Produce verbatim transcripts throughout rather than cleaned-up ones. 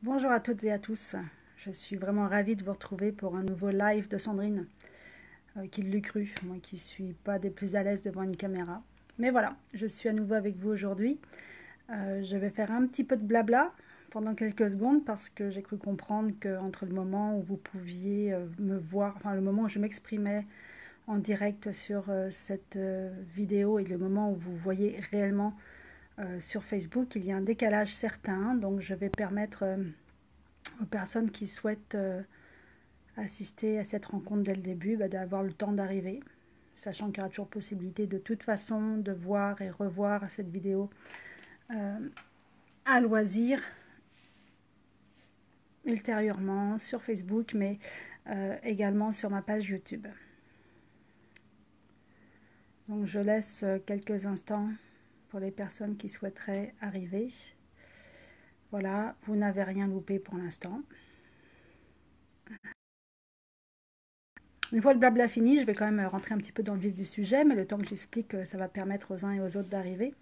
Bonjour à toutes et à tous, je suis vraiment ravie de vous retrouver pour un nouveau live de Sandrine, euh, qui l'eût cru, moi qui ne suis pas des plus à l'aise devant une caméra. Mais voilà, je suis à nouveau avec vous aujourd'hui. Euh, je vais faire un petit peu de blabla pendant quelques secondes parce que j'ai cru comprendre qu'entre le moment où vous pouviez euh, me voir, enfin le moment où je m'exprimais en direct sur euh, cette euh, vidéo et le moment où vous voyez réellement euh, sur Facebook, il y a un décalage certain, donc je vais permettre euh, aux personnes qui souhaitent euh, assister à cette rencontre dès le début, bah, d'avoir le temps d'arriver, sachant qu'il y aura toujours possibilité de toute façon de voir et revoir cette vidéo euh, à loisir ultérieurement sur Facebook, mais euh, également sur ma page YouTube. Donc je laisse quelques instants pour les personnes qui souhaiteraient arriver. Voilà, vous n'avez rien loupé pour l'instant. Une fois le blabla fini, je vais quand même rentrer un petit peu dans le vif du sujet, mais le temps que j'explique, ça va permettre aux uns et aux autres d'arriver.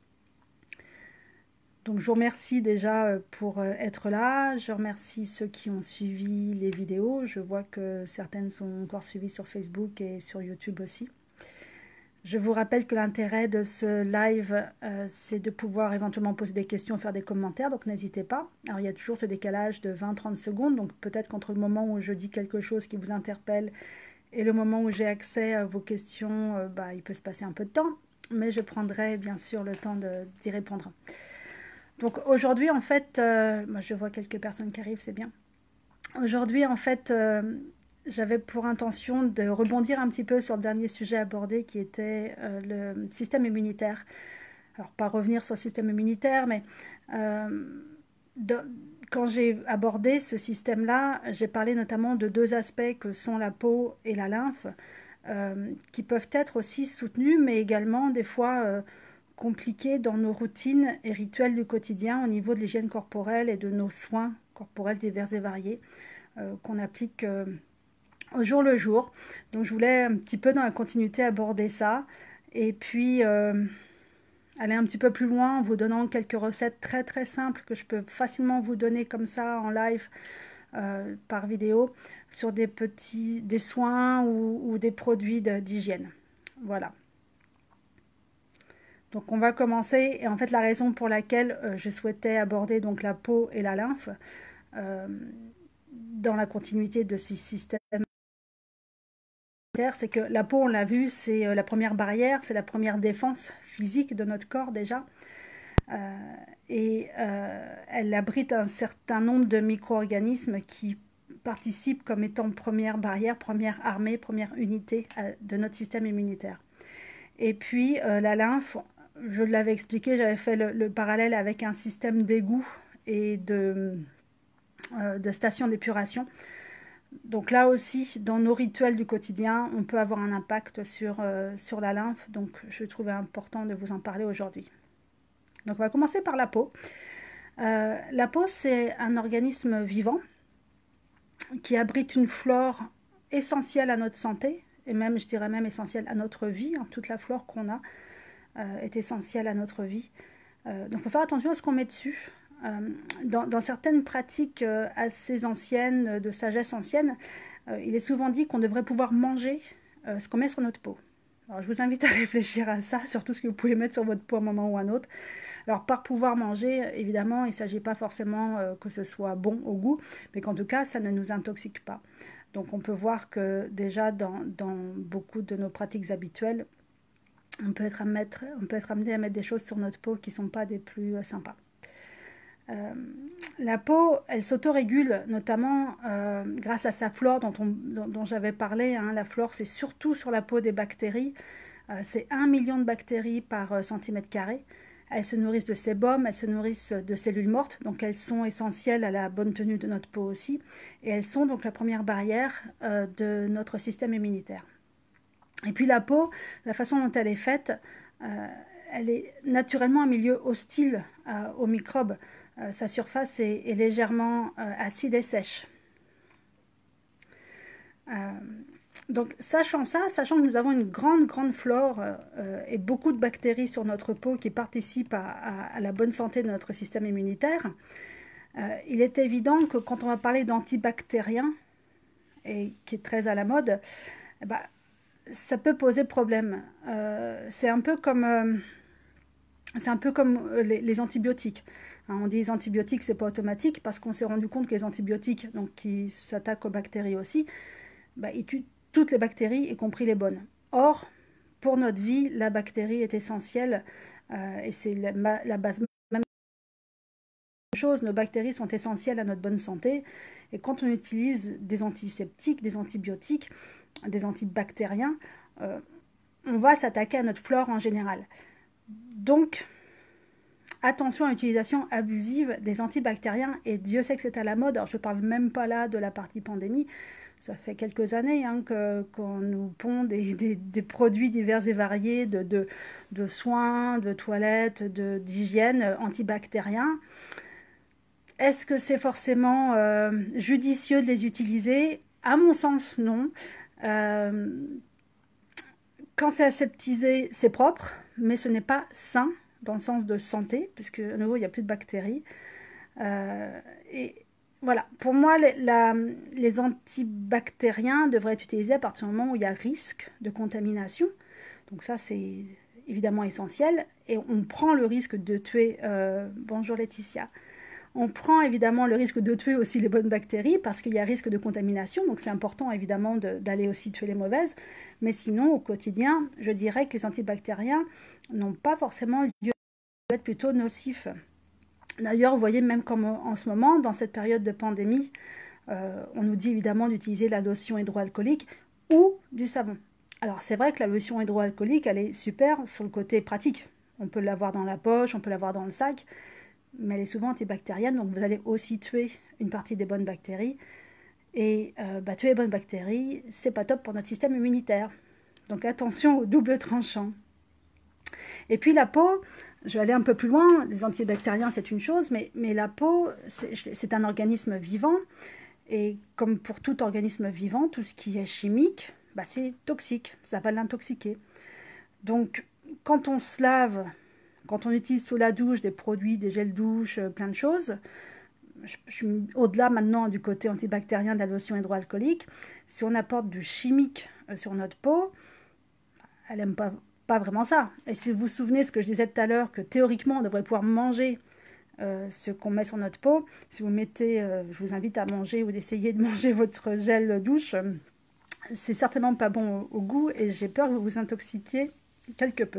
Donc je vous remercie déjà pour être là, je remercie ceux qui ont suivi les vidéos, je vois que certaines sont encore suivies sur Facebook et sur YouTube aussi. Je vous rappelle que l'intérêt de ce live, euh, c'est de pouvoir éventuellement poser des questions, faire des commentaires, donc n'hésitez pas. Alors il y a toujours ce décalage de vingt à trente secondes, donc peut-être qu'entre le moment où je dis quelque chose qui vous interpelle et le moment où j'ai accès à vos questions, euh, bah, il peut se passer un peu de temps, mais je prendrai bien sûr le temps d'y répondre. Donc aujourd'hui, en fait, euh, moi je vois quelques personnes qui arrivent, c'est bien. Aujourd'hui, en fait, euh, j'avais pour intention de rebondir un petit peu sur le dernier sujet abordé qui était euh, le système immunitaire. Alors, pas revenir sur le système immunitaire, mais euh, de, quand j'ai abordé ce système-là, j'ai parlé notamment de deux aspects que sont la peau et la lymphe, euh, qui peuvent être aussi soutenus, mais également des fois euh, compliqués dans nos routines et rituels du quotidien au niveau de l'hygiène corporelle et de nos soins corporels divers et variés euh, qu'on applique euh, au jour le jour. Donc je voulais un petit peu dans la continuité aborder ça et puis euh, aller un petit peu plus loin en vous donnant quelques recettes très très simples que je peux facilement vous donner comme ça en live euh, par vidéo sur des petits des soins ou, ou des produits d'hygiène. Voilà. Donc on va commencer, et en fait la raison pour laquelle euh, je souhaitais aborder donc la peau et la lymphe euh, dans la continuité de ce système, c'est que la peau, on l'a vu, c'est la première barrière, c'est la première défense physique de notre corps déjà, euh, et euh, elle abrite un certain nombre de micro-organismes qui participent comme étant première barrière, première armée, première unité euh, de notre système immunitaire. Et puis euh, la lymphe, je l'avais expliqué, j'avais fait le, le parallèle avec un système d'égout et de, euh, de stations d'épuration. Donc là aussi, dans nos rituels du quotidien, on peut avoir un impact sur, euh, sur la lymphe. Donc je trouvais important de vous en parler aujourd'hui. Donc on va commencer par la peau. Euh, la peau, c'est un organisme vivant qui abrite une flore essentielle à notre santé, et même, je dirais même essentielle à notre vie. Hein, toute la flore qu'on a euh, est essentielle à notre vie. Euh, donc il faut faire attention à ce qu'on met dessus. Euh, dans, dans certaines pratiques euh, assez anciennes, de sagesse ancienne, euh, il est souvent dit qu'on devrait pouvoir manger euh, ce qu'on met sur notre peau. Alors je vous invite à réfléchir à ça, surtout ce que vous pouvez mettre sur votre peau à un moment ou à un autre. Alors par pouvoir manger, évidemment, il ne s'agit pas forcément euh, que ce soit bon au goût, mais qu'en tout cas, ça ne nous intoxique pas. Donc on peut voir que déjà dans, dans beaucoup de nos pratiques habituelles, on peut, être à mettre, on peut être amené à mettre des choses sur notre peau qui ne sont pas des plus euh, sympas. Euh, la peau, elle s'autorégule notamment euh, grâce à sa flore dont, on, dont, dont j'avais parlé. Hein. La flore, c'est surtout sur la peau des bactéries. Euh, c'est un million de bactéries par euh, centimètre carré. Elles se nourrissent de sébum, elles se nourrissent de cellules mortes, donc elles sont essentielles à la bonne tenue de notre peau aussi. Et elles sont donc la première barrière euh, de notre système immunitaire. Et puis la peau, la façon dont elle est faite, euh, elle est naturellement un milieu hostile euh, aux microbes. Euh, sa surface est, est légèrement euh, acide et sèche. Euh, donc sachant ça, sachant que nous avons une grande grande flore euh, et beaucoup de bactéries sur notre peau qui participent à, à, à la bonne santé de notre système immunitaire, Euh, il est évident que quand on va parler d'antibactériens, et qui est très à la mode, eh ben, ça peut poser problème. Euh, c'est un peu comme, euh, c'est un peu comme les, les antibiotiques. Hein, on dit les antibiotiques, c'est pas automatique, parce qu'on s'est rendu compte que les antibiotiques, donc qui s'attaquent aux bactéries aussi, bah, ils tuent toutes les bactéries, y compris les bonnes. Or, pour notre vie, la bactérie est essentielle, euh, et c'est la, la base même de chose. Nos bactéries sont essentielles à notre bonne santé, et quand on utilise des antiseptiques, des antibiotiques, des antibactériens, euh, on va s'attaquer à notre flore en général. Donc, attention à l'utilisation abusive des antibactériens, et Dieu sait que c'est à la mode. Alors je ne parle même pas là de la partie pandémie, ça fait quelques années hein, que, qu'on nous pond des, des, des produits divers et variés de, de, de soins, de toilettes, de, d'hygiène antibactériens. Est-ce que c'est forcément euh, judicieux de les utiliser? À mon sens, non. Euh, quand c'est aseptisé, c'est propre, mais ce n'est pas sain dans le sens de santé, puisque à nouveau, il n'y a plus de bactéries. Euh, et voilà, pour moi, les, la, les antibactériens devraient être utilisés à partir du moment où il y a risque de contamination. Donc ça, c'est évidemment essentiel. Et on prend le risque de tuer... Euh, bonjour Laetitia. On prend évidemment le risque de tuer aussi les bonnes bactéries parce qu'il y a risque de contamination, donc c'est important évidemment de, d'aller aussi tuer les mauvaises. Mais sinon, au quotidien, je dirais que les antibactériens n'ont pas forcément lieu d'être plutôt nocifs. D'ailleurs, vous voyez, même comme en ce moment, dans cette période de pandémie, euh, on nous dit évidemment d'utiliser la lotion hydroalcoolique ou du savon. Alors c'est vrai que la lotion hydroalcoolique, elle est super sur le côté pratique. On peut l'avoir dans la poche, on peut l'avoir dans le sac, mais elle est souvent antibactérienne, donc vous allez aussi tuer une partie des bonnes bactéries. Et euh, bah, tuer les bonnes bactéries, c'est pas top pour notre système immunitaire. Donc attention au double tranchant. Et puis la peau, je vais aller un peu plus loin, les antibactériens c'est une chose, mais, mais la peau, c'est, c'est un organisme vivant, et comme pour tout organisme vivant, tout ce qui est chimique, bah, c'est toxique, ça va l'intoxiquer. Donc quand on se lave, quand on utilise sous la douche des produits, des gels douche, plein de choses, je, je suis au-delà maintenant du côté antibactérien de la lotion hydroalcoolique, si on apporte du chimique sur notre peau, elle n'aime pas, pas vraiment ça. Et si vous vous souvenez ce que je disais tout à l'heure, que théoriquement on devrait pouvoir manger euh, ce qu'on met sur notre peau, si vous mettez, euh, je vous invite à manger ou d'essayer de manger votre gel douche, euh, c'est certainement pas bon au, au goût et j'ai peur que vous vous intoxiquiez quelque peu.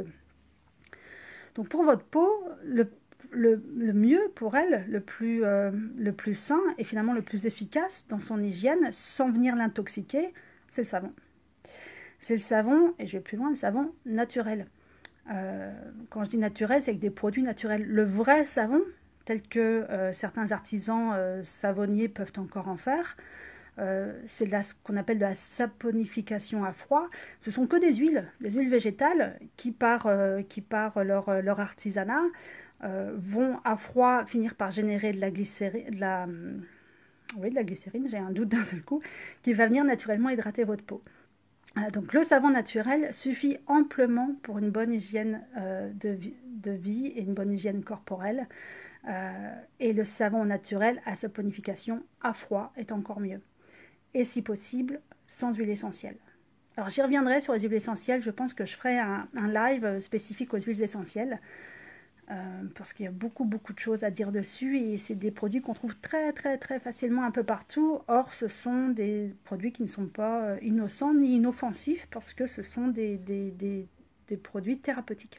Donc pour votre peau, le, le, le mieux pour elle, le plus, euh, le plus sain et finalement le plus efficace dans son hygiène, sans venir l'intoxiquer, c'est le savon. C'est le savon, et je vais plus loin, le savon naturel. Euh, quand je dis naturel, c'est avec des produits naturels. Le vrai savon, tel que euh, certains artisans euh, savonniers peuvent encore en faire, euh, c'est de la, ce qu'on appelle de la saponification à froid. Ce sont que des huiles, des huiles végétales qui, par, euh, qui par leur, leur artisanat, euh, vont à froid finir par générer de la glycérine, de la, oui, de la glycérine, j'ai un doute d'un seul coup, qui va venir naturellement hydrater votre peau. Donc le savon naturel suffit amplement pour une bonne hygiène euh, de, vie, de vie et une bonne hygiène corporelle. Euh, et le savon naturel à saponification à froid est encore mieux. Et si possible, sans huile essentielle. Alors j'y reviendrai sur les huiles essentielles, je pense que je ferai un, un live spécifique aux huiles essentielles. Euh, parce qu'il y a beaucoup beaucoup de choses à dire dessus et c'est des produits qu'on trouve très très très facilement un peu partout. Or ce sont des produits qui ne sont pas innocents ni inoffensifs parce que ce sont des, des, des, des produits thérapeutiques.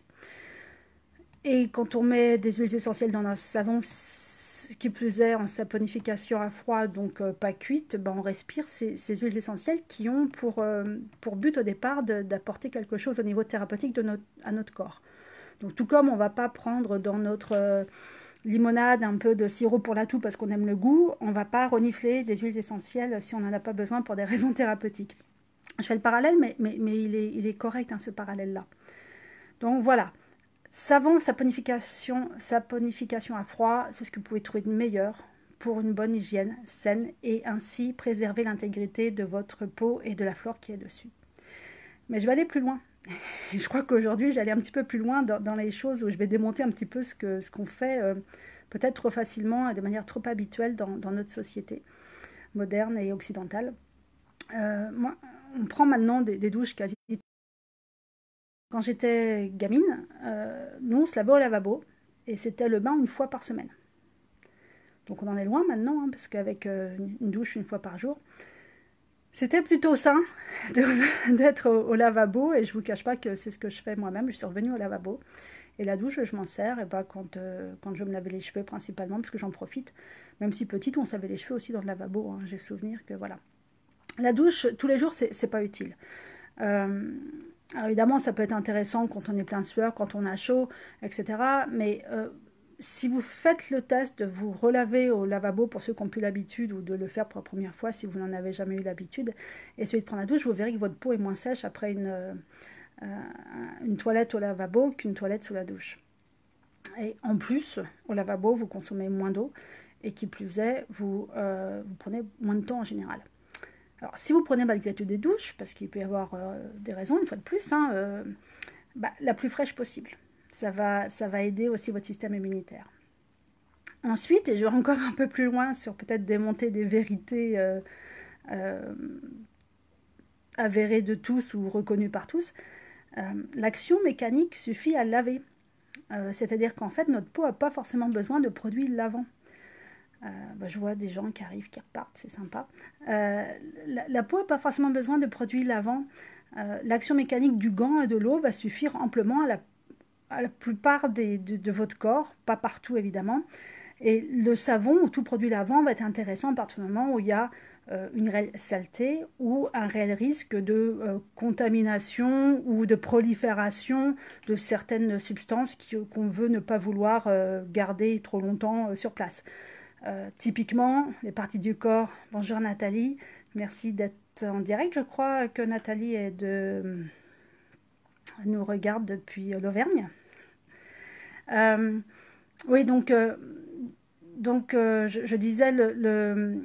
Et quand on met des huiles essentielles dans un savon, qui plus est en saponification à froid, donc euh, pas cuite, ben on respire ces, ces huiles essentielles qui ont pour, euh, pour but au départ de, d'apporter quelque chose au niveau thérapeutique de notre, à notre corps. Donc tout comme on ne va pas prendre dans notre euh, limonade un peu de sirop pour la toux parce qu'on aime le goût, on ne va pas renifler des huiles essentielles si on n'en a pas besoin pour des raisons thérapeutiques. Je fais le parallèle, mais, mais, mais il, est, il est correct hein, ce parallèle-là. Donc voilà, savon, saponification, saponification à froid, c'est ce que vous pouvez trouver de meilleur pour une bonne hygiène saine et ainsi préserver l'intégrité de votre peau et de la flore qui est dessus. Mais je vais aller plus loin. Et je crois qu'aujourd'hui, j'allais un petit peu plus loin dans, dans les choses où je vais démonter un petit peu ce que ce qu'on fait euh, peut-être trop facilement et de manière trop habituelle dans, dans notre société moderne et occidentale. Euh, moi, on prend maintenant des, des douches quasi... Quand j'étais gamine, euh, nous on se lavait au lavabo et c'était le bain une fois par semaine. Donc on en est loin maintenant, hein, parce qu'avec euh, une douche une fois par jour, c'était plutôt sain d'être au, au lavabo, et je vous cache pas que c'est ce que je fais moi-même. Je suis revenue au lavabo et la douche, je m'en sers et bah, quand, euh, quand je me lavais les cheveux principalement, parce que j'en profite. Même si petite, on se lavait les cheveux aussi dans le lavabo, hein. J'ai souvenir que voilà. La douche, tous les jours, c'est pas utile. Euh, alors évidemment, ça peut être intéressant quand on est plein de sueur, quand on a chaud, et cetera. Mais euh, si vous faites le test de vous relaver au lavabo, pour ceux qui n'ont plus l'habitude, ou de le faire pour la première fois si vous n'en avez jamais eu l'habitude, et essayez de prendre la douche, vous verrez que votre peau est moins sèche après une, euh, une toilette au lavabo qu'une toilette sous la douche. Et en plus, au lavabo, vous consommez moins d'eau, et qui plus est, vous, euh, vous prenez moins de temps en général. Alors, si vous prenez malgré tout des douches, parce qu'il peut y avoir euh, des raisons, une fois de plus, hein, euh, bah, la plus fraîche possible. Ça va, ça va aider aussi votre système immunitaire. Ensuite, et je vais encore un peu plus loin sur peut-être démonter des vérités euh, euh, avérées de tous ou reconnues par tous, euh, l'action mécanique suffit à laver. Euh, C'est-à-dire qu'en fait, notre peau n'a pas forcément besoin de produits lavants. Euh, bah, je vois des gens qui arrivent, qui repartent, c'est sympa. Euh, la, la peau n'a pas forcément besoin de produits lavants. Euh, L'action mécanique du gant et de l'eau va suffire amplement à la, à la plupart des, de, de votre corps, pas partout évidemment. Et le savon ou tout produit lavant va être intéressant à partir du moment où il y a euh, une réelle saleté ou un réel risque de euh, contamination ou de prolifération de certaines substances qu'on veut ne pas vouloir euh, garder trop longtemps euh, sur place. Euh, typiquement, les parties du corps. Bonjour Nathalie, merci d'être en direct. Je crois que Nathalie est de... nous regarde depuis l'Auvergne. Euh, oui, donc, euh, donc euh, je, je, disais, le, le,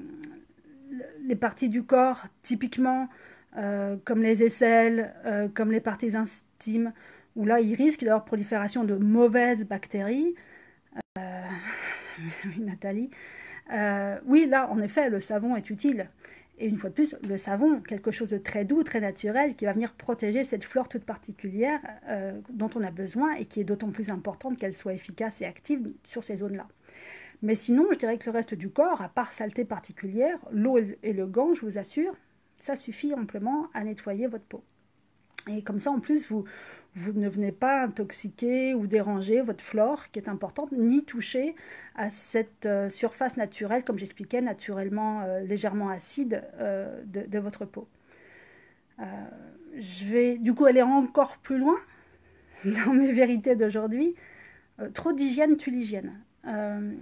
les parties du corps, typiquement, euh, comme les aisselles, euh, comme les parties intimes, où là, il risque d'avoir prolifération de mauvaises bactéries. Euh, oui, Nathalie. Euh, oui, là, en effet, le savon est utile. Et une fois de plus, le savon, quelque chose de très doux, très naturel, qui va venir protéger cette flore toute particulière euh, dont on a besoin et qui est d'autant plus importante qu'elle soit efficace et active sur ces zones-là. Mais sinon, je dirais que le reste du corps, à part saleté particulière, l'eau et le gant, je vous assure, ça suffit amplement à nettoyer votre peau. Et comme ça, en plus, vous, vous ne venez pas intoxiquer ou déranger votre flore, qui est importante, ni toucher à cette euh, surface naturelle, comme j'expliquais, naturellement euh, légèrement acide euh, de, de votre peau. Euh, je vais du coup aller encore plus loin dans mes vérités d'aujourd'hui. Euh, trop d'hygiène tue l'hygiène. Euh,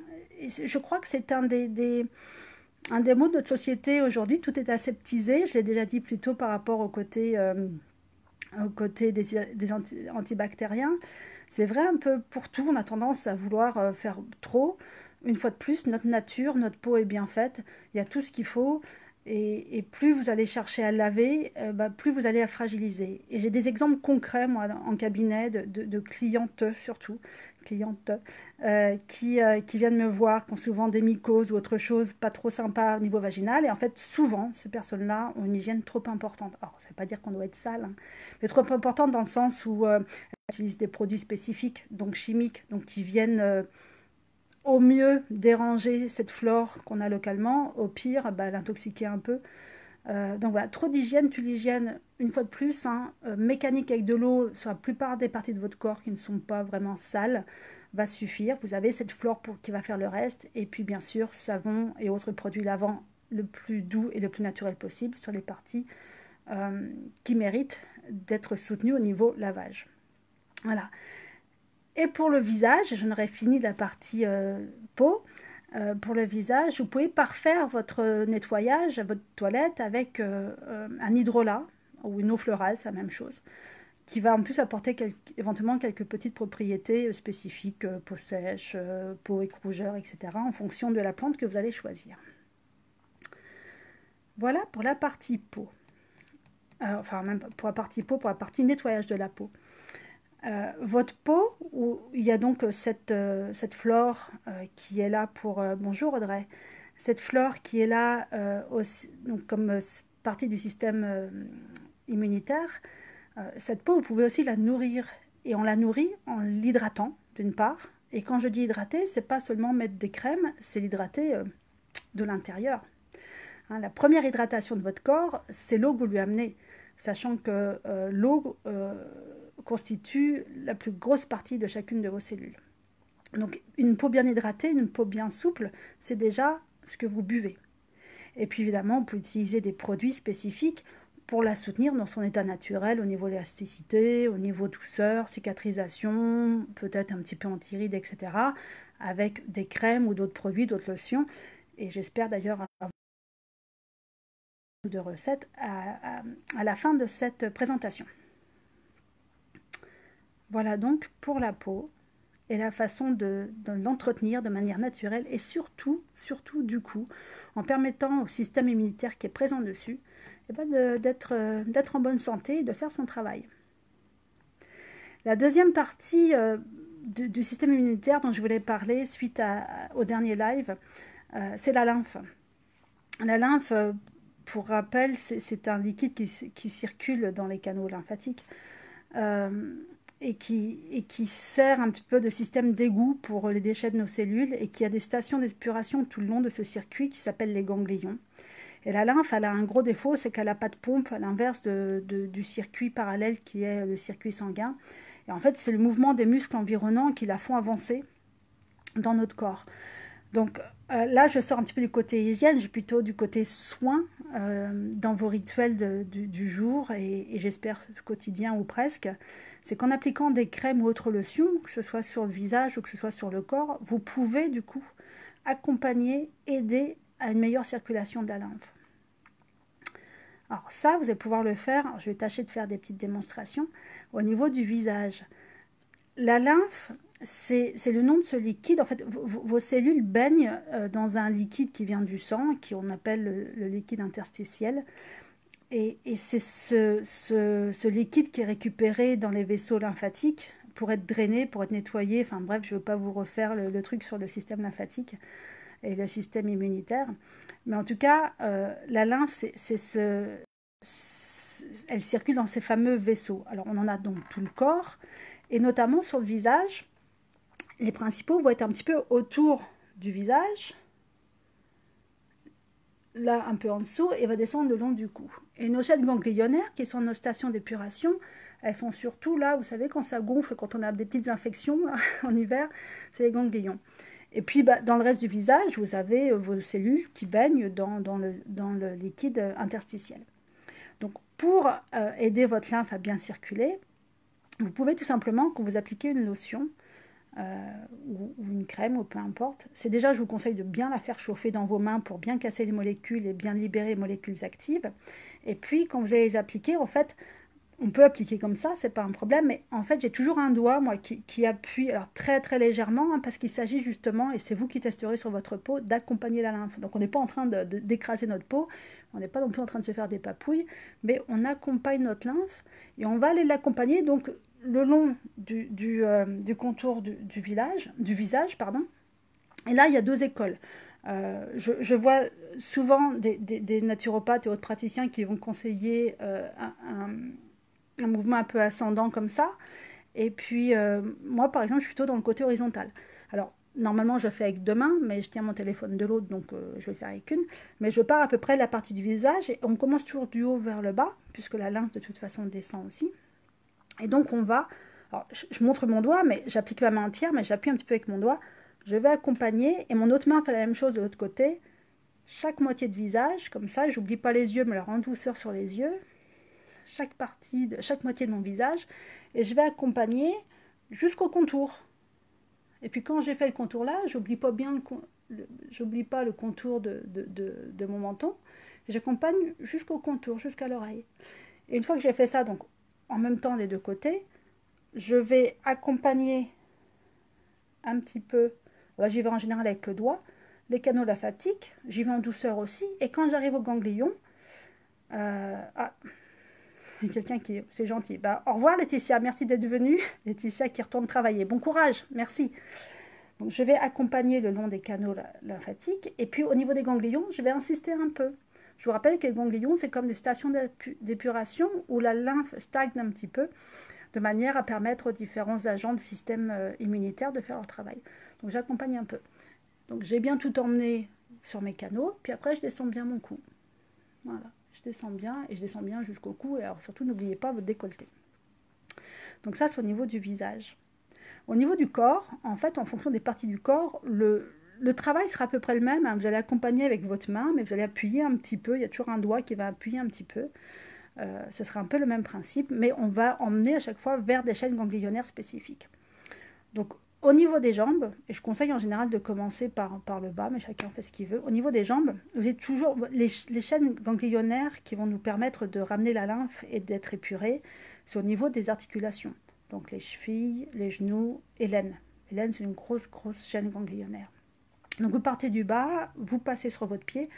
je crois que c'est un des... des Un des mots de notre société aujourd'hui, tout est aseptisé. Je l'ai déjà dit plus tôt par rapport au côté, euh, au côté des, des anti, antibactériens. C'est vrai un peu pour tout, on a tendance à vouloir euh, faire trop. Une fois de plus, notre nature, notre peau est bien faite, il y a tout ce qu'il faut. Et, et plus vous allez chercher à laver, euh, bah, plus vous allez la fragiliser. Et j'ai des exemples concrets, moi, en cabinet, de, de, de clientes surtout, clientes, euh, qui, euh, qui viennent me voir, qui ont souvent des mycoses ou autre chose pas trop sympa au niveau vaginal. Et en fait, souvent, ces personnes-là ont une hygiène trop importante. Alors, ça ne veut pas dire qu'on doit être sale, hein, mais trop importante dans le sens où euh, elles utilisent des produits spécifiques, donc chimiques, donc qui viennent... Euh, au mieux déranger cette flore qu'on a localement, au pire bah, l'intoxiquer un peu. Euh, donc voilà, trop d'hygiène tue l'hygiène, une fois de plus, hein, euh, mécanique avec de l'eau sur la plupart des parties de votre corps qui ne sont pas vraiment sales va suffire. Vous avez cette flore pour, qui va faire le reste, et puis bien sûr savon et autres produits lavants le plus doux et le plus naturel possible sur les parties euh, qui méritent d'être soutenues au niveau lavage. Voilà. Et pour le visage, j'en aurais fini de la partie euh, peau. Euh, pour le visage, vous pouvez parfaire votre nettoyage, votre toilette avec euh, euh, un hydrolat ou une eau florale, c'est la même chose, qui va en plus apporter quelques, éventuellement quelques petites propriétés spécifiques, euh, peau sèche, euh, peau avec rougeur, et cetera, en fonction de la plante que vous allez choisir. Voilà pour la partie peau. Euh, enfin, même pour la partie peau, pour la partie nettoyage de la peau. Euh, votre peau, où il y a donc cette, euh, cette flore euh, qui est là pour... euh, bonjour Audrey. Cette flore qui est là euh, aussi, donc comme euh, partie du système euh, immunitaire. Euh, cette peau, vous pouvez aussi la nourrir. Et on la nourrit en l'hydratant, d'une part. Et quand je dis hydrater, c'est pas seulement mettre des crèmes, c'est l'hydrater euh, de l'intérieur. Hein, la première hydratation de votre corps, c'est l'eau que vous lui amenez, sachant que euh, l'eau euh, constitue la plus grosse partie de chacune de vos cellules. Donc une peau bien hydratée, une peau bien souple, c'est déjà ce que vous buvez. Et puis évidemment, on peut utiliser des produits spécifiques pour la soutenir dans son état naturel au niveau élasticité, au niveau douceur, cicatrisation, peut-être un petit peu anti-rides, et cetera, avec des crèmes ou d'autres produits, d'autres lotions. Et j'espère d'ailleurs avoir de recettes à, à, à la fin de cette présentation. Voilà donc pour la peau et la façon de, de l'entretenir de manière naturelle et surtout, surtout du coup, en permettant au système immunitaire qui est présent dessus eh ben d'être euh, d'être en bonne santé et de faire son travail. La deuxième partie euh, du, du système immunitaire dont je voulais parler suite à, au dernier live, euh, c'est la lymphe. La lymphe, pour rappel, c'est un liquide qui, qui circule dans les canaux lymphatiques. Euh, et qui, et qui sert un petit peu de système d'égout pour les déchets de nos cellules et qui a des stations d'épuration tout le long de ce circuit qui s'appelle les ganglions. Et la lymphe, elle a un gros défaut, c'est qu'elle n'a pas de pompe, à l'inverse de, de, du circuit parallèle qui est le circuit sanguin. Et en fait, c'est le mouvement des muscles environnants qui la font avancer dans notre corps. Donc euh, là, je sors un petit peu du côté hygiène, j'ai plutôt du côté soin euh, dans vos rituels de, du, du jour et, et j'espère quotidien ou presque. C'est qu'en appliquant des crèmes ou autres lotions, que ce soit sur le visage ou que ce soit sur le corps, vous pouvez du coup accompagner, aider à une meilleure circulation de la lymphe. Alors ça, vous allez pouvoir le faire, alors, je vais tâcher de faire des petites démonstrations, au niveau du visage. La lymphe, c'est le nom de ce liquide. En fait, vos, vos cellules baignent euh, dans un liquide qui vient du sang, qu'on appelle le, le liquide interstitiel. Et, et c'est ce, ce, ce liquide qui est récupéré dans les vaisseaux lymphatiques pour être drainé, pour être nettoyé. Enfin bref, je ne veux pas vous refaire le, le truc sur le système lymphatique et le système immunitaire. Mais en tout cas, euh, la lymphe, c'est ce... elle circule dans ces fameux vaisseaux. Alors on en a donc tout le corps, et notamment sur le visage. Les principaux vont être un petit peu autour du visage, là un peu en dessous, et va descendre le long du cou. Et nos jets ganglionnaires, qui sont nos stations d'épuration, elles sont surtout là, vous savez, quand ça gonfle, quand on a des petites infections là, en hiver, c'est les ganglions. Et puis bah, dans le reste du visage, vous avez vos cellules qui baignent dans, dans, le, dans le liquide interstitiel. Donc pour euh, aider votre lymphe à bien circuler, vous pouvez tout simplement, quand vous appliquez une lotion, Euh, ou, ou une crème, ou peu importe. C'est déjà, je vous conseille de bien la faire chauffer dans vos mains pour bien casser les molécules et bien libérer les molécules actives. Et puis, quand vous allez les appliquer, en fait, on peut appliquer comme ça, c'est pas un problème, mais en fait, j'ai toujours un doigt, moi, qui, qui appuie, alors très très légèrement, hein, parce qu'il s'agit justement, et c'est vous qui testerez sur votre peau, d'accompagner la lymphe. Donc, on n'est pas en train d'écraser notre peau, on n'est pas non plus en train de se faire des papouilles, mais on accompagne notre lymphe et on va aller l'accompagner, donc, le long du, du, euh, du contour du, du, village, du visage. Pardon. Et là, il y a deux écoles. Euh, je, je vois souvent des, des, des naturopathes et autres praticiens qui vont conseiller euh, un, un, un mouvement un peu ascendant comme ça. Et puis, euh, moi, par exemple, je suis plutôt dans le côté horizontal. Alors, normalement, je le fais avec deux mains, mais je tiens mon téléphone de l'autre, donc euh, je vais le faire avec une. Mais je pars à peu près de la partie du visage et on commence toujours du haut vers le bas, puisque la lymphe, de toute façon, descend aussi. Et donc on va, alors je, je montre mon doigt, mais j'applique ma main entière, mais j'appuie un petit peu avec mon doigt. Je vais accompagner, et mon autre main fait la même chose de l'autre côté. Chaque moitié de visage, comme ça, j'oublie pas les yeux, me leur en douceur sur les yeux. Chaque partie, de, chaque moitié de mon visage. Et je vais accompagner jusqu'au contour. Et puis quand j'ai fait le contour là, j'oublie pas bien le, le j'oublie pas le contour de, de, de, de mon menton. J'accompagne jusqu'au contour, jusqu'à l'oreille. Et une fois que j'ai fait ça, donc en même temps des deux côtés, je vais accompagner un petit peu, là j'y vais en général avec le doigt, les canaux lymphatiques, j'y vais en douceur aussi, et quand j'arrive au ganglion, euh, ah, quelqu'un qui... C'est gentil. Bah, au revoir Laetitia, merci d'être venue. Laetitia qui retourne travailler. Bon courage, merci. Donc, je vais accompagner le long des canaux lymphatiques. Et puis, au niveau des ganglions, je vais insister un peu. Je vous rappelle que les ganglions, c'est comme des stations d'épuration où la lymphe stagne un petit peu, de manière à permettre aux différents agents du système immunitaire de faire leur travail. Donc, j'accompagne un peu. Donc, j'ai bien tout emmené sur mes canaux, puis après, je descends bien mon cou. Voilà, je descends bien, et je descends bien jusqu'au cou. Et alors, surtout, n'oubliez pas votre décolleté. Donc, ça, c'est au niveau du visage. Au niveau du corps, en fait, en fonction des parties du corps, le, le travail sera à peu près le même. Hein. Vous allez accompagner avec votre main, mais vous allez appuyer un petit peu. Il y a toujours un doigt qui va appuyer un petit peu. Euh, ce sera un peu le même principe, mais on va emmener à chaque fois vers des chaînes ganglionnaires spécifiques. Donc, au niveau des jambes, et je conseille en général de commencer par, par le bas, mais chacun fait ce qu'il veut. Au niveau des jambes, vous avez toujours les, les chaînes ganglionnaires qui vont nous permettre de ramener la lymphe et d'être épurés. C'est au niveau des articulations. Donc les chevilles, les genoux et l'aine. L'aine, c'est une grosse, grosse chaîne ganglionnaire. Donc vous partez du bas, vous passez sur votre pied,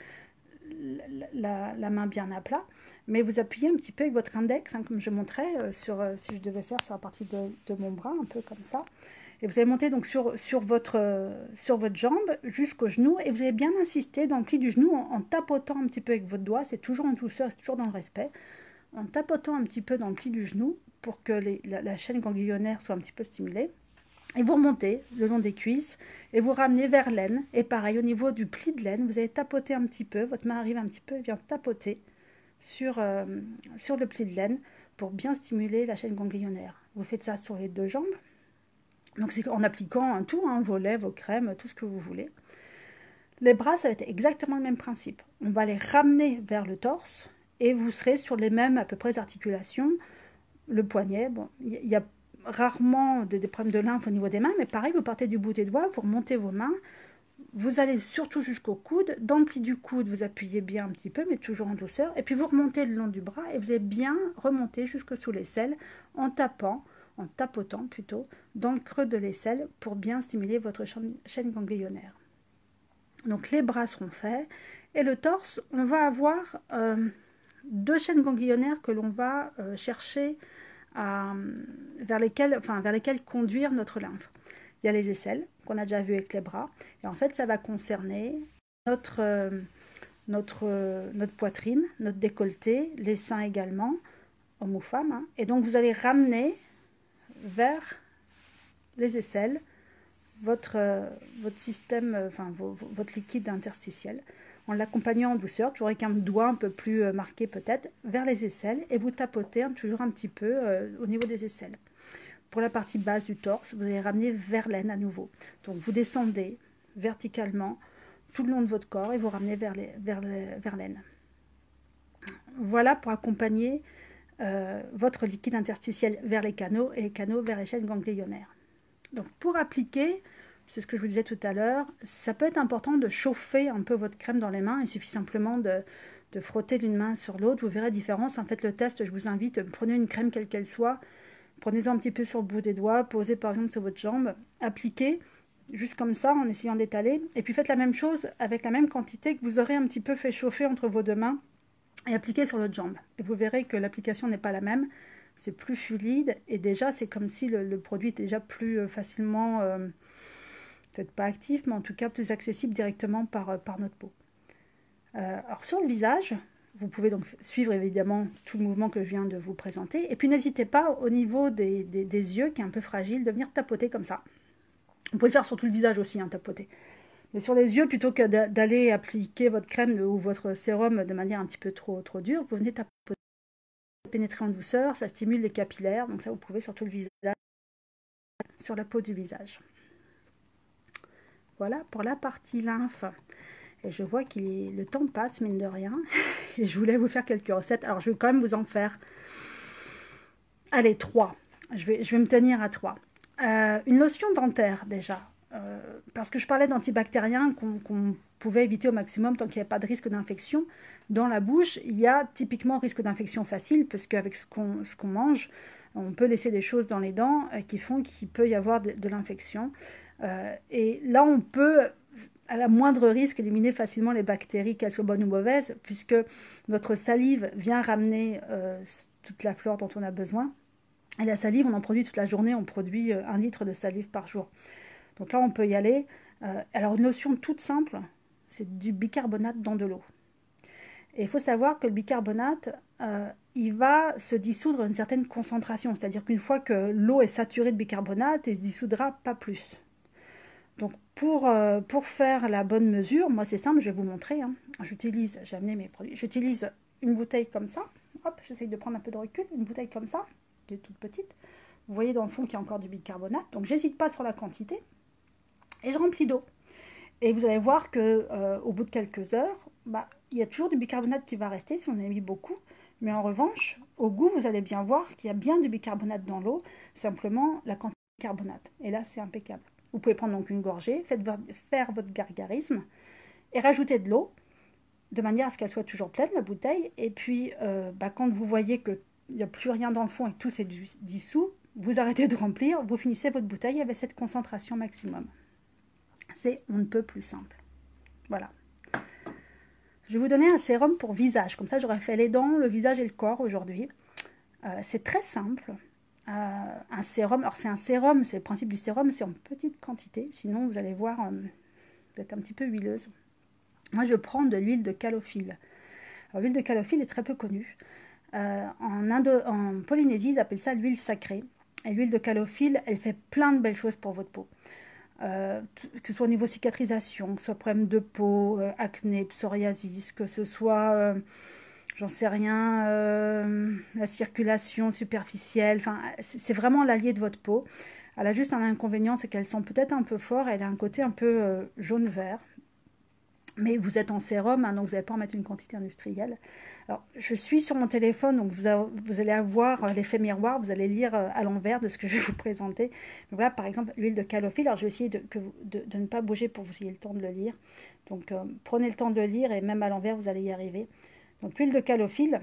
la, la, la main bien à plat, mais vous appuyez un petit peu avec votre index, hein, comme je montrais, euh, sur, euh, si je devais faire sur la partie de, de mon bras, un peu comme ça. Et vous allez monter donc sur, sur, votre, euh, sur votre jambe jusqu'au genou, et vous allez bien insister dans le pli du genou en, en tapotant un petit peu avec votre doigt, c'est toujours en douceur, c'est toujours dans le respect, en tapotant un petit peu dans le pli du genou, pour que les, la, la chaîne ganglionnaire soit un petit peu stimulée. Et vous remontez le long des cuisses et vous ramenez vers l'aine. Et pareil, au niveau du pli de l'aine, vous allez tapoter un petit peu. Votre main arrive un petit peu et vient tapoter sur, euh, sur le pli de l'aine pour bien stimuler la chaîne ganglionnaire. Vous faites ça sur les deux jambes. Donc c'est en appliquant un tout, hein, vos lèvres, vos crèmes, tout ce que vous voulez. Les bras, ça va être exactement le même principe. On va les ramener vers le torse et vous serez sur les mêmes à peu près articulations. Le poignet, bon, il y a rarement des, des problèmes de lymphe au niveau des mains, mais pareil, vous partez du bout des doigts, vous remontez vos mains, vous allez surtout jusqu'au coude, dans le pli du coude, vous appuyez bien un petit peu, mais toujours en douceur, et puis vous remontez le long du bras, et vous allez bien remonter jusque sous l'aisselle, en tapant, en tapotant plutôt, dans le creux de l'aisselle, pour bien stimuler votre chaîne ganglionnaire. Donc les bras seront faits, et le torse, on va avoir... Euh, deux chaînes ganglionnaires que l'on va euh, chercher à, vers, lesquelles, enfin, vers lesquelles conduire notre lymphe. Il y a les aisselles, qu'on a déjà vu avec les bras, et en fait ça va concerner notre, euh, notre, euh, notre poitrine, notre décolleté, les seins également, hommes ou femmes, hein. Et donc vous allez ramener vers les aisselles votre, euh, votre système, euh, enfin vos, votre liquide interstitiel, en l'accompagnant en douceur, toujours avec un doigt un peu plus marqué peut-être, vers les aisselles, et vous tapotez hein, toujours un petit peu euh, au niveau des aisselles. Pour la partie basse du torse, vous allez ramener vers l'aine à nouveau. Donc vous descendez verticalement tout le long de votre corps et vous ramenez vers l'aine. Vers vers voilà pour accompagner euh, votre liquide interstitiel vers les canaux et les canaux vers les chaînes ganglionnaires. Donc pour appliquer... C'est ce que je vous disais tout à l'heure, ça peut être important de chauffer un peu votre crème dans les mains. Il suffit simplement de, de frotter d'une main sur l'autre. Vous verrez la différence. En fait, le test, je vous invite, prenez une crème quelle qu'elle soit, prenez-en un petit peu sur le bout des doigts, posez par exemple sur votre jambe, appliquez juste comme ça en essayant d'étaler. Et puis faites la même chose avec la même quantité que vous aurez un petit peu fait chauffer entre vos deux mains et appliquez sur l'autre jambe. Et vous verrez que l'application n'est pas la même. C'est plus fluide et déjà, c'est comme si le, le produit était déjà plus facilement... Euh, peut-être pas actif, mais en tout cas plus accessible directement par, par notre peau. Euh, alors sur le visage, vous pouvez donc suivre évidemment tout le mouvement que je viens de vous présenter, et puis n'hésitez pas au niveau des, des, des yeux, qui est un peu fragile, de venir tapoter comme ça. Vous pouvez le faire sur tout le visage aussi, hein, tapoter. Mais sur les yeux, plutôt que d'aller appliquer votre crème ou votre sérum de manière un petit peu trop, trop dure, vous venez tapoter, pénétrer en douceur, ça stimule les capillaires, donc ça vous pouvez sur tout le visage, sur la peau du visage. Voilà pour la partie lymphe. Et je vois que le temps passe, mine de rien. Et je voulais vous faire quelques recettes. Alors, je vais quand même vous en faire. Allez, trois. Je vais, je vais me tenir à trois. Euh, une lotion dentaire, déjà. Euh, parce que je parlais d'antibactériens qu'on qu'on pouvait éviter au maximum tant qu'il n'y avait pas de risque d'infection. Dans la bouche, il y a typiquement risque d'infection facile, parce qu'avec ce qu'on ce qu'on mange, on peut laisser des choses dans les dents euh, qui font qu'il peut y avoir de, de l'infection. Euh, et là, on peut à la moindre risque, éliminer facilement les bactéries, qu'elles soient bonnes ou mauvaises, puisque notre salive vient ramener euh, toute la flore dont on a besoin. Et la salive, on en produit toute la journée, on produit un litre de salive par jour. Donc là, on peut y aller. Euh, alors, une notion toute simple, c'est du bicarbonate dans de l'eau. Et il faut savoir que le bicarbonate, euh, il va se dissoudre à une certaine concentration. C'est-à-dire qu'une fois que l'eau est saturée de bicarbonate, il ne se dissoudra pas plus. Donc, pour, euh, pour faire la bonne mesure, moi, c'est simple, je vais vous montrer. Hein. J'utilise, j'ai amené mes produits, j'utilise une bouteille comme ça. Hop, j'essaye de prendre un peu de recul. Une bouteille comme ça, qui est toute petite. Vous voyez dans le fond qu'il y a encore du bicarbonate. Donc, j'hésite pas sur la quantité. Et je remplis d'eau. Et vous allez voir que euh, au bout de quelques heures, bah, il y a toujours du bicarbonate qui va rester si on a mis beaucoup. Mais en revanche, au goût, vous allez bien voir qu'il y a bien du bicarbonate dans l'eau. Simplement, la quantité de bicarbonate. Et là, c'est impeccable. Vous pouvez prendre donc une gorgée, faites faire votre gargarisme et rajouter de l'eau de manière à ce qu'elle soit toujours pleine, la bouteille. Et puis, euh, bah, quand vous voyez qu'il n'y a plus rien dans le fond et que tout s'est dissous, vous arrêtez de remplir, vous finissez votre bouteille avec cette concentration maximum. C'est on ne peut plus simple. Voilà. Je vais vous donner un sérum pour visage. Comme ça, j'aurais fait les dents, le visage et le corps aujourd'hui. Euh, c'est très simple. Euh, un sérum, alors c'est un sérum, c'est le principe du sérum, c'est en petite quantité. Sinon, vous allez voir, euh, vous êtes un petit peu huileuse. Moi, je prends de l'huile de calophylle. Alors, l'huile de calophylle est très peu connue. Euh, en, Indo en Polynésie, ils appellent ça l'huile sacrée. Et l'huile de calophylle, elle fait plein de belles choses pour votre peau. Euh, que ce soit au niveau cicatrisation, que ce soit problème de peau, euh, acné, psoriasis, que ce soit, euh, j'en sais rien, euh, la circulation superficielle, enfin, c'est vraiment l'allié de votre peau. Elle a juste un inconvénient, c'est qu'elle sent peut-être un peu fort, elle a un côté un peu euh, jaune-vert. Mais vous êtes en sérum, hein, donc vous n'allez pas en mettre une quantité industrielle. Alors, je suis sur mon téléphone, donc vous, a, vous allez avoir l'effet miroir, vous allez lire à l'envers de ce que je vais vous présenter. Donc voilà, par exemple, l'huile de calophylle. Alors, je vais essayer de, que vous, de, de ne pas bouger pour que vous ayez le temps de le lire. Donc, euh, prenez le temps de le lire et même à l'envers, vous allez y arriver. Donc, l'huile de calophylle,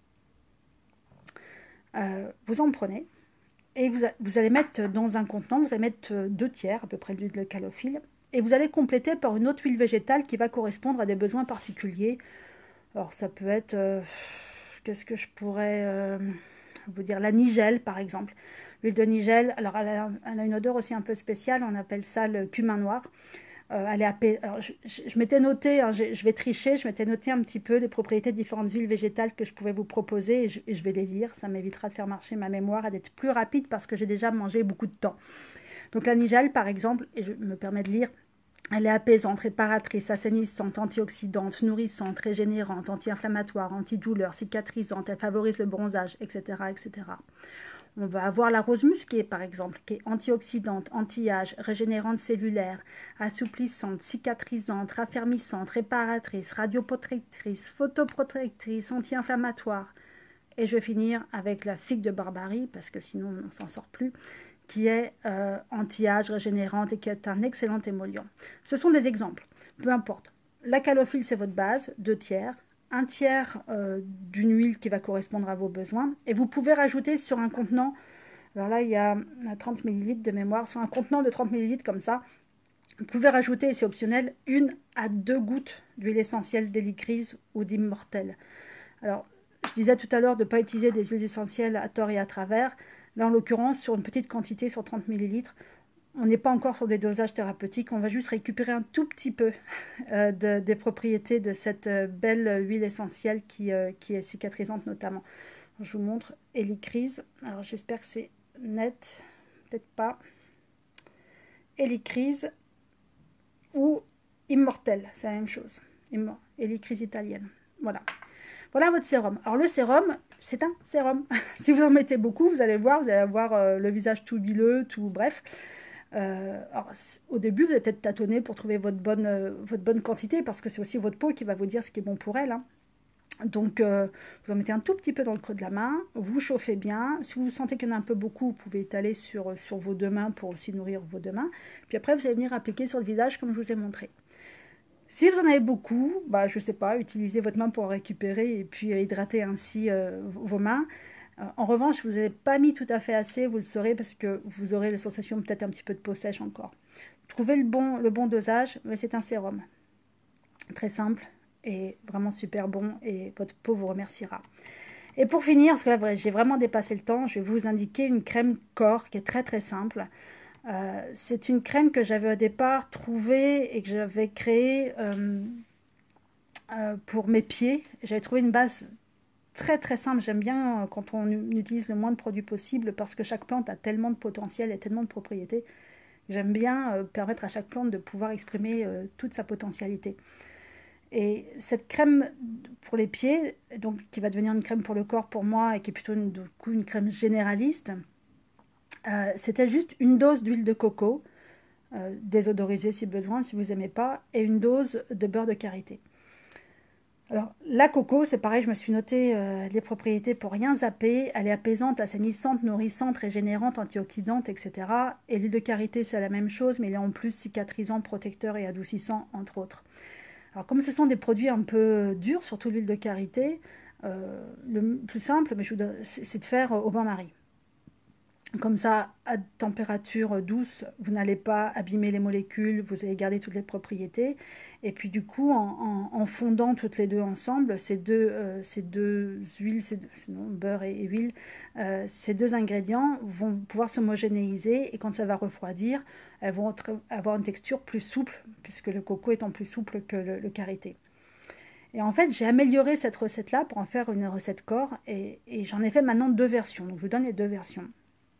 euh, vous en prenez. Et vous, vous allez mettre dans un contenant, vous allez mettre deux tiers à peu près d'huile de calophylle. Et vous allez compléter par une autre huile végétale qui va correspondre à des besoins particuliers. Alors ça peut être, euh, qu'est-ce que je pourrais euh, vous dire, la nigelle par exemple. L'huile de nigelle, alors elle a, elle a une odeur aussi un peu spéciale, on appelle ça le cumin noir. Euh, elle est apais... alors, je, je, je m'étais noté, hein, je, je vais tricher, je m'étais noté un petit peu les propriétés de différentes huiles végétales que je pouvais vous proposer et je, et je vais les lire. Ça m'évitera de faire marcher ma mémoire et d'être plus rapide parce que j'ai déjà mangé beaucoup de temps. Donc la nigelle par exemple, et je me permets de lire, elle est apaisante, réparatrice, assainissante, antioxydante, nourrissante, régénérante, anti-inflammatoire, antidouleur, cicatrisante, elle favorise le bronzage, et cetera, et cetera. On va avoir la rose musquée, par exemple, qui est antioxydante, anti-âge, régénérante cellulaire, assouplissante, cicatrisante, raffermissante, réparatrice, radioprotectrice, photoprotectrice, anti-inflammatoire. Et je vais finir avec la figue de Barbarie, parce que sinon on ne s'en sort plus, qui est euh, anti-âge, régénérante et qui est un excellent émollient. Ce sont des exemples, peu importe. La calophylle, c'est votre base, deux tiers, un tiers euh, d'une huile qui va correspondre à vos besoins, et vous pouvez rajouter sur un contenant, alors là il y a trente millilitres de mémoire, sur un contenant de trente millilitres comme ça, vous pouvez rajouter, et c'est optionnel, une à deux gouttes d'huile essentielle d'hélicryse ou d'immortel. Alors, je disais tout à l'heure de ne pas utiliser des huiles essentielles à tort et à travers. Là, en l'occurrence, sur une petite quantité, sur trente millilitres, on n'est pas encore sur des dosages thérapeutiques. On va juste récupérer un tout petit peu euh, de, des propriétés de cette euh, belle huile essentielle qui, euh, qui est cicatrisante notamment. Je vous montre Hélicryse. Alors, j'espère que c'est net. Peut-être pas. Hélicryse ou Immortel, c'est la même chose. Hélicryse italienne. Voilà. Voilà votre sérum. Alors le sérum, c'est un sérum. Si vous en mettez beaucoup, vous allez voir, vous allez avoir euh, le visage tout huileux, tout bref. Euh, alors, au début, vous allez peut-être tâtonner pour trouver votre bonne, euh, votre bonne quantité, parce que c'est aussi votre peau qui va vous dire ce qui est bon pour elle. Hein. Donc, euh, vous en mettez un tout petit peu dans le creux de la main, vous chauffez bien. Si vous sentez qu'il y en a un peu beaucoup, vous pouvez étaler sur, sur vos deux mains pour aussi nourrir vos deux mains. Puis après, vous allez venir appliquer sur le visage comme je vous ai montré. Si vous en avez beaucoup, bah, je ne sais pas, utilisez votre main pour en récupérer et puis hydrater ainsi euh, vos mains. Euh, en revanche, vous n'avez pas mis tout à fait assez, vous le saurez parce que vous aurez la sensation peut-être un petit peu de peau sèche encore. trouver le bon, le bon dosage, mais c'est un sérum. Très simple et vraiment super bon et votre peau vous remerciera. Et pour finir, parce que là j'ai vraiment dépassé le temps, je vais vous indiquer une crème corps qui est très très simple. Euh, c'est une crème que j'avais au départ trouvée et que j'avais créée euh, euh, pour mes pieds. J'avais trouvé une base très très simple. J'aime bien euh, quand on utilise le moins de produits possible parce que chaque plante a tellement de potentiel et tellement de propriétés. J'aime bien euh, permettre à chaque plante de pouvoir exprimer euh, toute sa potentialité. Et cette crème pour les pieds, donc qui va devenir une crème pour le corps pour moi et qui est plutôt une, du coup, une crème généraliste, euh, c'était juste une dose d'huile de coco, euh, désodorisée si besoin, si vous n'aimez pas, et une dose de beurre de karité. Alors, la coco, c'est pareil, je me suis noté euh, les propriétés pour rien zapper. Elle est apaisante, assainissante, nourrissante, régénérante, antioxydante, et cetera. Et l'huile de karité, c'est la même chose, mais il est en plus cicatrisant, protecteur et adoucissant, entre autres. Alors, comme ce sont des produits un peu durs, surtout l'huile de karité, euh, le plus simple, c'est de faire au bain-marie. Comme ça, à température douce, vous n'allez pas abîmer les molécules, vous allez garder toutes les propriétés. Et puis du coup, en, en, en fondant toutes les deux ensemble, ces deux, euh, ces deux huiles, ces deux, sinon, beurre et, et huile, euh, ces deux ingrédients vont pouvoir s'homogénéiser et quand ça va refroidir, elles vont être, avoir une texture plus souple, puisque le coco étant plus souple que le, le karité. Et en fait, j'ai amélioré cette recette-là pour en faire une recette corps et, et j'en ai fait maintenant deux versions. Donc je vous donne les deux versions.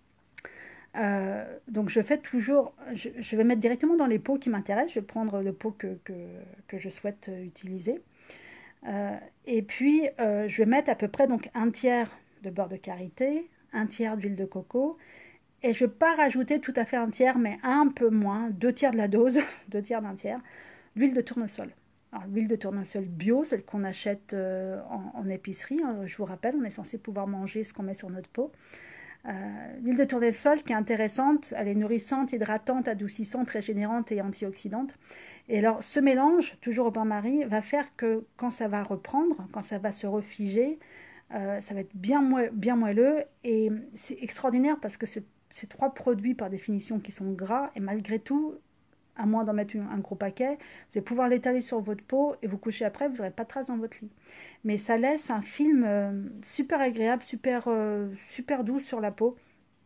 Euh, donc je fais toujours, je, je vais mettre directement dans les pots qui m'intéressent, je vais prendre le pot que, que, que je souhaite utiliser. Euh, et puis euh, je vais mettre à peu près donc un tiers de beurre de karité, un tiers d'huile de coco, et je ne vais pas rajouter tout à fait un tiers, mais un peu moins, deux tiers de la dose, deux tiers d'un tiers, d'huile de tournesol. Alors l'huile de tournesol bio, celle qu'on achète euh, en, en épicerie, hein, je vous rappelle, on est censé pouvoir manger ce qu'on met sur notre peau. Euh, l'huile de tournesol qui est intéressante, elle est nourrissante, hydratante, adoucissante, régénérante et antioxydante. Et alors ce mélange, toujours au bain-marie, va faire que quand ça va reprendre, quand ça va se refiger, euh, ça va être bien, moë bien moelleux et c'est extraordinaire parce que ce, ces trois produits par définition qui sont gras et malgré tout, à moins d'en mettre une, un gros paquet, vous allez pouvoir l'étaler sur votre peau et vous coucher après, vous n'aurez pas de traces dans votre lit. Mais ça laisse un film euh, super agréable, super, euh, super doux sur la peau.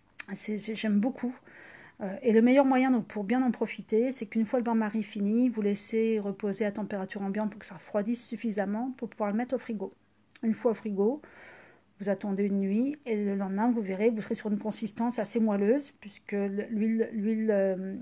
J'aime beaucoup. Euh, et le meilleur moyen donc, pour bien en profiter, c'est qu'une fois le bain-marie fini, vous laissez reposer à température ambiante pour que ça refroidisse suffisamment pour pouvoir le mettre au frigo. Une fois au frigo, vous attendez une nuit et le lendemain, vous verrez, vous serez sur une consistance assez moelleuse puisque l'huile l'huile euh,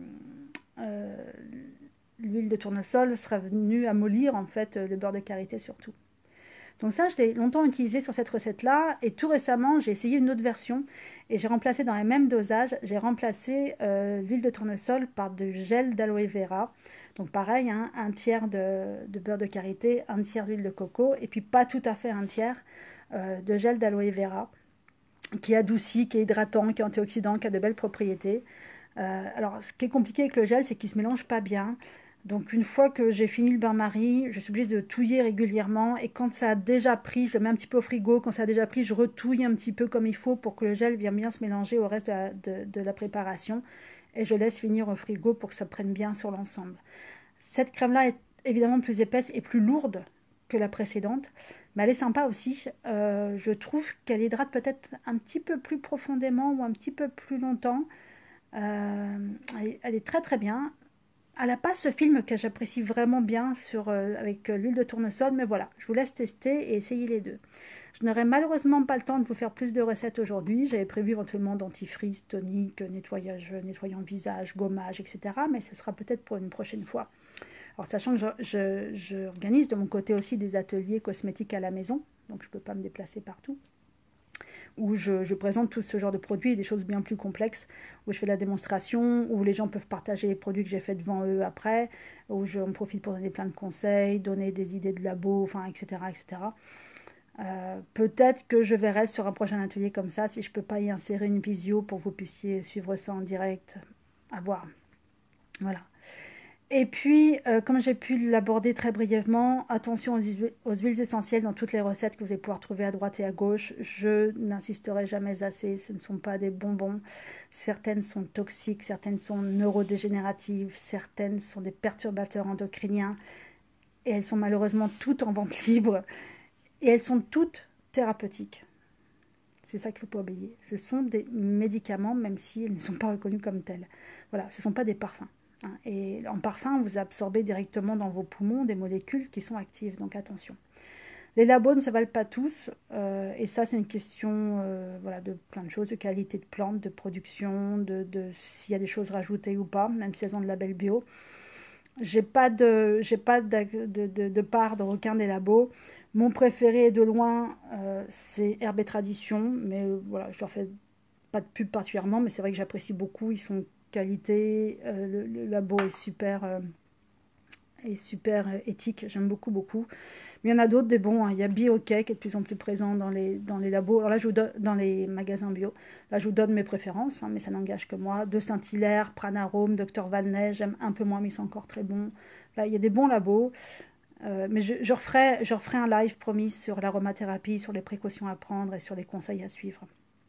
euh, l'huile de tournesol sera venue amollir en fait le beurre de karité surtout. Donc ça, je l'ai longtemps utilisé sur cette recette-là et tout récemment, j'ai essayé une autre version et j'ai remplacé dans les mêmes dosages, j'ai remplacé euh, l'huile de tournesol par du gel d'aloe vera. Donc pareil, hein, un tiers de, de beurre de karité, un tiers d'huile de coco et puis pas tout à fait un tiers euh, de gel d'aloe vera qui adoucit, qui est hydratant, qui est antioxydant, qui a de belles propriétés. Euh, alors, ce qui est compliqué avec le gel, c'est qu'il ne se mélange pas bien. Donc, une fois que j'ai fini le bain-marie, je suis obligée de touiller régulièrement. Et quand ça a déjà pris, je le mets un petit peu au frigo. Quand ça a déjà pris, je retouille un petit peu comme il faut pour que le gel vienne bien se mélanger au reste de la, de, de la préparation. Et je laisse finir au frigo pour que ça prenne bien sur l'ensemble. Cette crème-là est évidemment plus épaisse et plus lourde que la précédente. Mais elle est sympa aussi. Euh, je trouve qu'elle hydrate peut-être un petit peu plus profondément ou un petit peu plus longtemps. Euh, elle est très très bien. Elle n'a pas ce film que j'apprécie vraiment bien sur, euh, avec euh, l'huile de tournesol, mais voilà, je vous laisse tester et essayer les deux. Je n'aurai malheureusement pas le temps de vous faire plus de recettes aujourd'hui. J'avais prévu éventuellement dentifrice, tonique, nettoyage, nettoyant visage, gommage, et cetera. Mais ce sera peut-être pour une prochaine fois. Alors sachant que je, je, je organise de mon côté aussi des ateliers cosmétiques à la maison, donc je ne peux pas me déplacer partout, où je, je présente tout ce genre de produits et des choses bien plus complexes, où je fais de la démonstration, où les gens peuvent partager les produits que j'ai fait devant eux après, où j'en profite pour donner plein de conseils, donner des idées de labo, enfin, et cetera, et cetera. Euh, peut-être que je verrai sur un prochain atelier comme ça, si je ne peux pas y insérer une visio pour que vous puissiez suivre ça en direct, à voir. Voilà. Et puis, euh, comme j'ai pu l'aborder très brièvement, attention aux huiles, aux huiles essentielles dans toutes les recettes que vous allez pouvoir trouver à droite et à gauche. Je n'insisterai jamais assez, ce ne sont pas des bonbons. Certaines sont toxiques, certaines sont neurodégénératives, certaines sont des perturbateurs endocriniens. Et elles sont malheureusement toutes en vente libre. Et elles sont toutes thérapeutiques. C'est ça qu'il ne faut pas oublier. Ce sont des médicaments, même s'ils ne sont pas reconnus comme tels. Voilà, ce ne sont pas des parfums. Et en parfum, vous absorbez directement dans vos poumons des molécules qui sont actives, donc attention. Les labos ne se valent pas tous, euh, et ça c'est une question euh, voilà, de plein de choses, de qualité de plantes, de production, de, de s'il y a des choses rajoutées ou pas, même si elles ont le label bio. J'ai pas de, j'ai pas de, de, de, de part dans aucun des labos. Mon préféré de loin, euh, c'est Herbe et Tradition, mais euh, voilà, je leur fais pas de pub particulièrement, mais c'est vrai que j'apprécie beaucoup. Ils sont qualité, euh, le, le labo est super, euh, est super euh, éthique, j'aime beaucoup, beaucoup. Mais il y en a d'autres, des bons, hein. Il y a BioK qui est de plus en plus présent dans les, dans les labos, alors là, je vous donne, dans les magasins bio. Là, je vous donne mes préférences, hein, mais ça n'engage que moi. De Saint-Hilaire, Pranarome, Docteur Valnet, j'aime un peu moins, mais ils sont encore très bons. Là, il y a des bons labos. Euh, mais je, je, referai, je referai un live promis sur l'aromathérapie, sur les précautions à prendre et sur les conseils à suivre.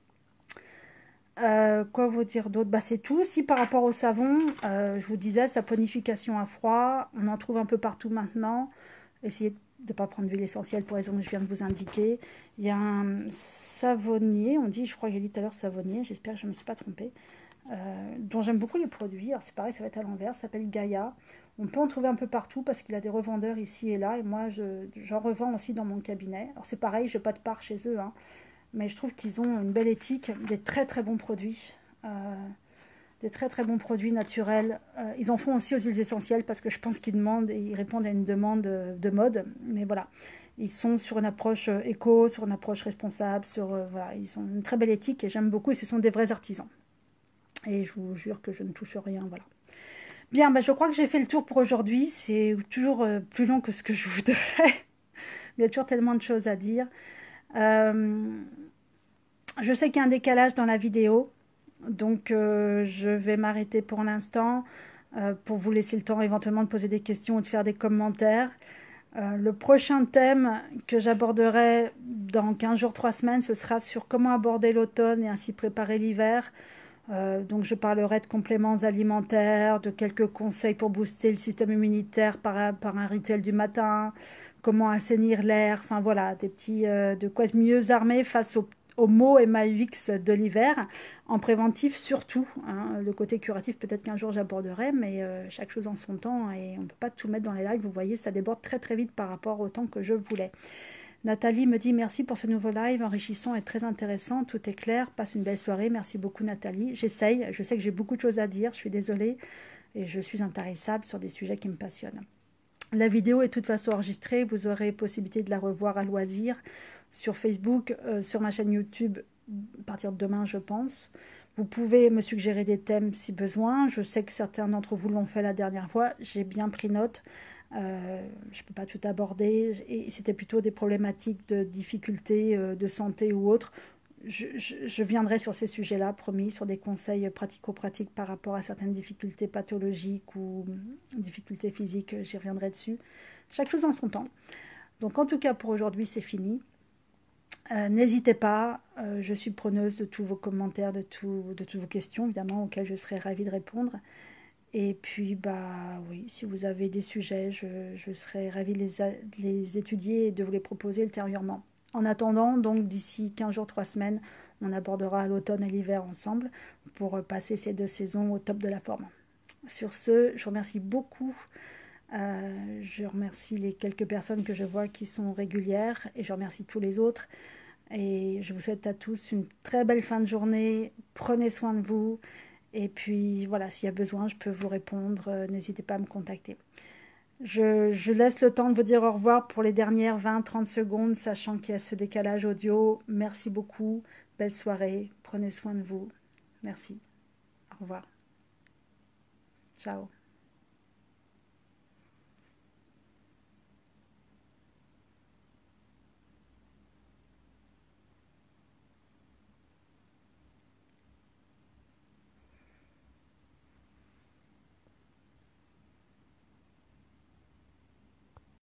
Euh, quoi vous dire d'autre? Bah, c'est tout. Si par rapport au savon, euh, je vous disais, saponification à froid, on en trouve un peu partout maintenant. Essayez de ne pas prendre d'huile essentielle pour les raisons que je viens de vous indiquer. Il y a un savonnier, on dit, je crois que j'ai dit tout à l'heure savonnier, j'espère que je ne me suis pas trompée, euh, dont j'aime beaucoup les produits. Alors c'est pareil, ça va être à l'envers, ça s'appelle Gaïa. On peut en trouver un peu partout parce qu'il a des revendeurs ici et là, et moi je, j'en revends aussi dans mon cabinet. Alors c'est pareil, je n'ai pas de part chez eux, hein, mais je trouve qu'ils ont une belle éthique, des très très bons produits. Euh, des très très bons produits naturels. Euh, ils en font aussi aux huiles essentielles parce que je pense qu'ils demandent et ils répondent à une demande de mode. Mais voilà, ils sont sur une approche éco, sur une approche responsable, sur euh, voilà, ils ont une très belle éthique et j'aime beaucoup. Et ce sont des vrais artisans. Et je vous jure que je ne touche rien. Voilà. Bien, bah, je crois que j'ai fait le tour pour aujourd'hui. C'est toujours euh, plus long que ce que je voudrais. Il y a toujours tellement de choses à dire. Euh, je sais qu'il y a un décalage dans la vidéo. Donc, euh, je vais m'arrêter pour l'instant euh, pour vous laisser le temps éventuellement de poser des questions ou de faire des commentaires. Euh, le prochain thème que j'aborderai dans quinze jours, trois semaines, ce sera sur comment aborder l'automne et ainsi préparer l'hiver. Euh, donc, je parlerai de compléments alimentaires, de quelques conseils pour booster le système immunitaire par un, par un rituel du matin, comment assainir l'air, enfin voilà, des petits, euh, de quoi être mieux armé face aux au maux M A U X de l'hiver, en préventif surtout. Hein. Le côté curatif, peut-être qu'un jour j'aborderai, mais euh, chaque chose en son temps et on ne peut pas tout mettre dans les lives. Vous voyez, ça déborde très très vite par rapport au temps que je voulais. Nathalie me dit merci pour ce nouveau live, enrichissant et très intéressant, tout est clair, passe une belle soirée, merci beaucoup Nathalie. J'essaye, je sais que j'ai beaucoup de choses à dire, je suis désolée, et je suis intarissable sur des sujets qui me passionnent. La vidéo est de toute façon enregistrée, vous aurez possibilité de la revoir à loisir sur Facebook, euh, sur ma chaîne YouTube à partir de demain je pense. Vous pouvez me suggérer des thèmes si besoin, je sais que certains d'entre vous l'ont fait la dernière fois, j'ai bien pris note, euh, je ne peux pas tout aborder et c'était plutôt des problématiques de difficultés euh, de santé ou autres. Je, je, je viendrai sur ces sujets-là, promis, sur des conseils pratico-pratiques par rapport à certaines difficultés pathologiques ou difficultés physiques, j'y reviendrai dessus. Chaque chose en son temps. Donc en tout cas pour aujourd'hui c'est fini. Euh, N'hésitez pas, euh, je suis preneuse de tous vos commentaires, de, tout, de toutes vos questions évidemment auxquelles je serai ravie de répondre. Et puis bah oui, si vous avez des sujets, je, je serai ravie de les, de les étudier et de vous les proposer ultérieurement. En attendant, donc d'ici quinze jours, trois semaines, on abordera l'automne et l'hiver ensemble pour passer ces deux saisons au top de la forme. Sur ce, je vous remercie beaucoup. Euh, je remercie les quelques personnes que je vois qui sont régulières et je remercie tous les autres. Et je vous souhaite à tous une très belle fin de journée. Prenez soin de vous. Et puis voilà, s'il y a besoin, je peux vous répondre. Euh, N'hésitez pas à me contacter. Je, je laisse le temps de vous dire au revoir pour les dernières vingt à trente secondes, sachant qu'il y a ce décalage audio. Merci beaucoup. Belle soirée. Prenez soin de vous. Merci. Au revoir. Ciao.